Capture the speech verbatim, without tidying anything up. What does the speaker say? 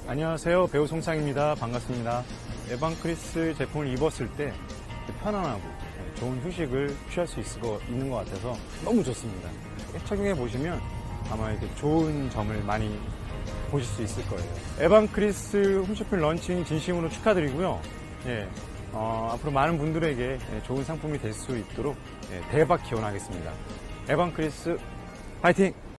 안녕하세요. 배우 송창입니다. 반갑습니다. 에반크리스 제품을 입었을 때 편안하고 좋은 휴식을 취할 수 있을 거, 있는 것 같아서 너무 좋습니다. 착용해 보시면 아마 이렇게 좋은 점을 많이 보실 수 있을 거예요. 에반크리스 홈쇼핑 런칭 진심으로 축하드리고요. 예, 어, 앞으로 많은 분들에게 좋은 상품이 될 수 있도록 예, 대박 기원하겠습니다. 에반크리스 파이팅!